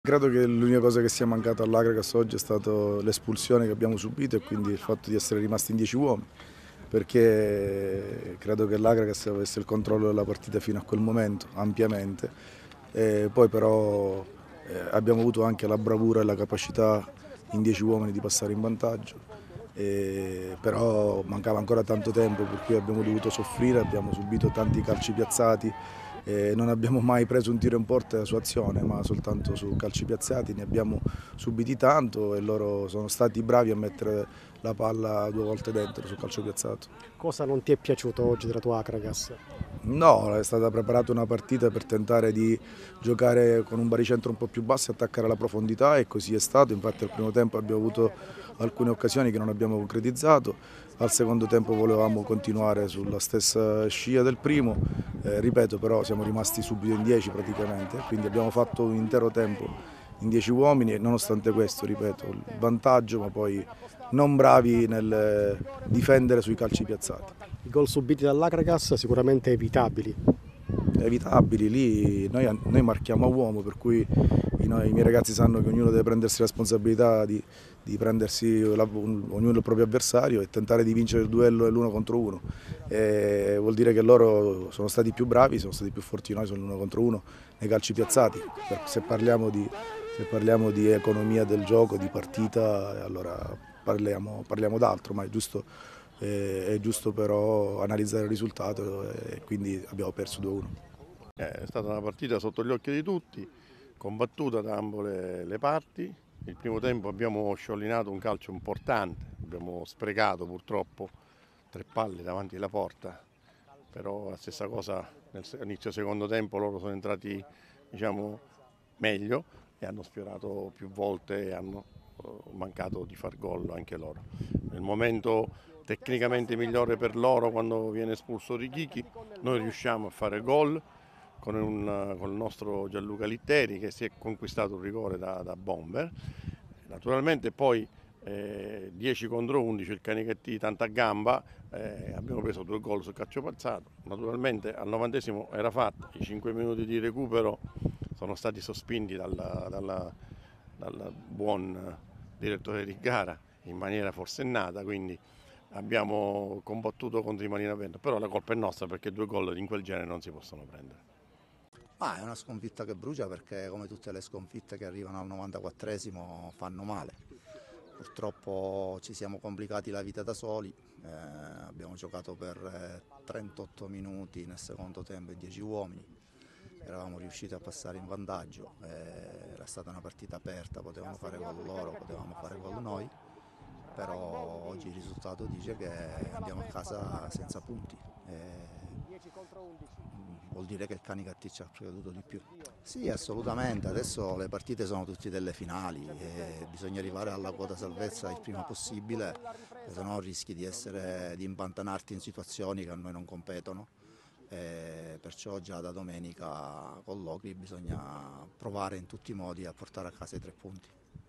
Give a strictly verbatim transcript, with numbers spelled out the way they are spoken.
Credo che l'unica cosa che sia mancata all'Agragas oggi è stata l'espulsione che abbiamo subito e quindi il fatto di essere rimasti in dieci uomini, perché credo che l'Agragas avesse il controllo della partita fino a quel momento, ampiamente, e poi però eh, abbiamo avuto anche la bravura e la capacità in dieci uomini di passare in vantaggio, e però mancava ancora tanto tempo per cui abbiamo dovuto soffrire, abbiamo subito tanti calci piazzati. Eh, non abbiamo mai preso un tiro in porta su azione, ma soltanto su calci piazzati, ne abbiamo subiti tanto e loro sono stati bravi a mettere la palla due volte dentro sul calcio piazzato. Cosa non ti è piaciuto oggi della tua Akragas? No, è stata preparata una partita per tentare di giocare con un baricentro un po' più basso e attaccare la profondità e così è stato, infatti al primo tempo abbiamo avuto alcune occasioni che non abbiamo concretizzato, al secondo tempo volevamo continuare sulla stessa scia del primo, eh, ripeto però siamo rimasti subito in dieci praticamente, quindi abbiamo fatto un intero tempo in dieci uomini e nonostante questo, ripeto, il vantaggio ma poi non bravi nel difendere sui calci piazzati. I gol subiti dall'Akragas sicuramente evitabili. Evitabili, lì noi, noi marchiamo a uomo, per cui i, noi, i miei ragazzi sanno che ognuno deve prendersi la responsabilità di, di prendersi la, un, ognuno il proprio avversario e tentare di vincere il duello l'uno contro uno. E vuol dire che loro sono stati più bravi, sono stati più forti di noi, sono l'uno contro uno nei calci piazzati. Se parliamo di, se parliamo di economia del gioco, di partita, allora parliamo, parliamo d'altro, ma è giusto, eh, è giusto però analizzare il risultato e quindi abbiamo perso due a uno. È stata una partita sotto gli occhi di tutti, combattuta da ambo le, le parti. Il primo tempo abbiamo sciolinato un calcio importante, abbiamo sprecato purtroppo tre palle davanti alla porta, però la stessa cosa nell'inizio secondo tempo loro sono entrati diciamo, meglio e hanno sfiorato più volte e hanno mancato di far gol anche loro. Nel momento tecnicamente migliore per loro quando viene espulso Richichi, noi riusciamo a fare gol con, un, con il nostro Gianluca Litteri che si è conquistato un rigore da, da bomber. Naturalmente poi eh, dieci contro undici, il Canichetti tanta gamba, eh, abbiamo preso due gol sul calcio piazzato. Naturalmente al novantesimo era fatta, i cinque minuti di recupero sono stati sospinti dalla, dalla, dal buon direttore di gara in maniera forsennata, quindi abbiamo combattuto contro i Marina Vento, però la colpa è nostra perché due gol in quel genere non si possono prendere. Ah, è una sconfitta che brucia perché come tutte le sconfitte che arrivano al novantaquattresimo fanno male. Purtroppo ci siamo complicati la vita da soli, eh, abbiamo giocato per eh, trentotto minuti nel secondo tempo in dieci uomini, eravamo riusciti a passare in vantaggio, eh, era stata una partita aperta, potevamo fare gol loro, potevamo fare gol noi, però oggi il risultato dice che andiamo a casa senza punti. Eh, vuol dire che il Canicattì ci ha creduto di più. Sì, assolutamente, adesso le partite sono tutte delle finali e bisogna arrivare alla quota salvezza il prima possibile, se no rischi di, essere, di impantanarti in situazioni che a noi non competono. E perciò già da domenica con l'Ocri bisogna provare in tutti i modi a portare a casa i tre punti.